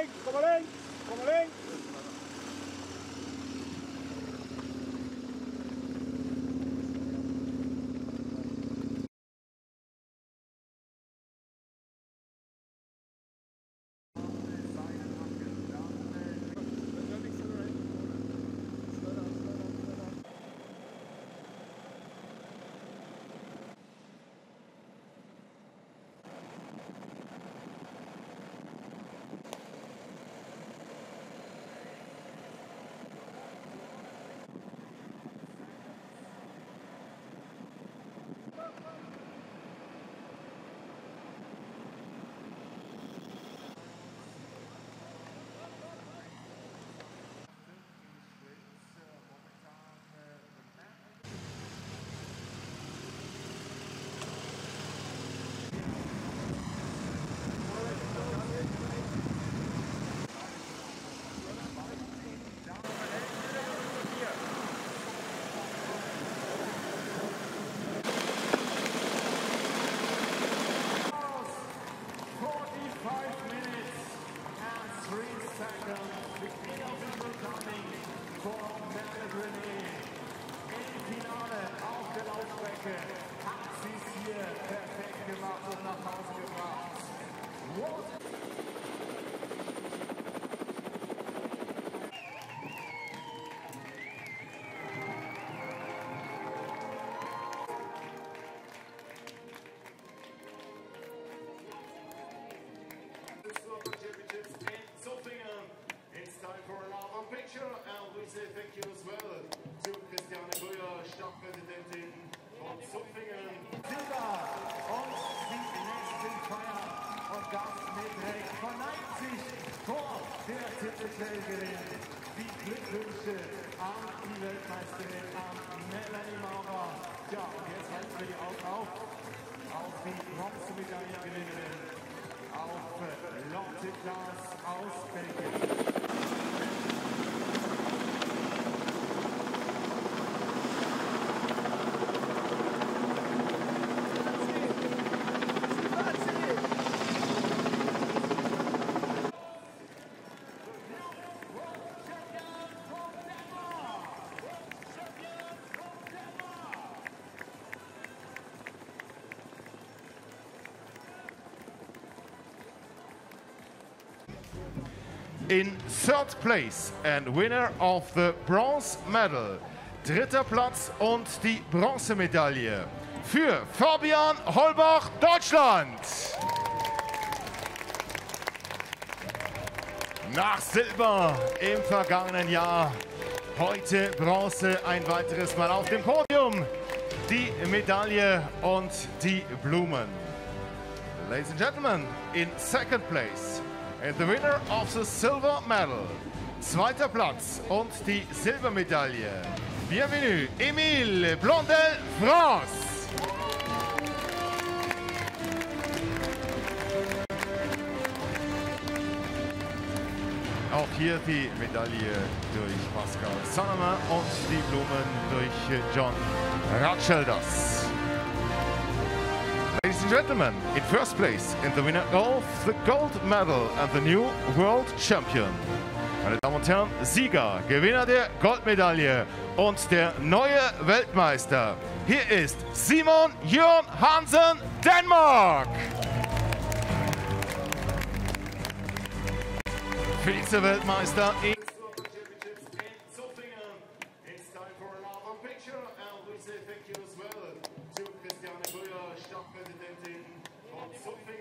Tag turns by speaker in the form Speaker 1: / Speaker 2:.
Speaker 1: komm mal links.
Speaker 2: Hat sie es hier perfekt gemacht und nach Hause gebracht. It's time for an album picture, and we say thank you as well to Christiane Breuer, Stadtpräsidentin von Zupfingen. Silber und die nächsten Feier und Gast mit verneigt sich vor der Titelträgerin. Die Glückwünsche an die Weltmeisterin, an Melanie Maurer. Ja, und jetzt halten wir die Augen auf die Bronzemedaillengewinnerin, auf Lotte Klaas aus Belgien.
Speaker 3: In third place and winner of the bronze medal, dritter Platz und die Bronzemedaille für Fabian Holbach, Deutschland. Nach Silber im vergangenen Jahr, heute Bronze, ein weiteres Mal auf dem Podium, die Medaille und die Blumen. Ladies and gentlemen, in second place and the winner of the silver medal, zweiter Platz und die Silbermedaille. Bienvenue, Émile Blondel, France. Auch hier die Medaille durch Pascal Sannemann und die Blumen durch John Ratschelders. Ladies and gentlemen, in first place and the winner of the gold medal and the new world champion. Meine Damen und Herren, Sieger, Gewinner der Goldmedaille und der neue Weltmeister. Hier ist Simon Jørn Hansen, Dänemark. Vize-Weltmeister in
Speaker 2: It's time for an album picture, and we say thank you as well to Christiane Breuer, Stadtpräsidentin von Zupfingen.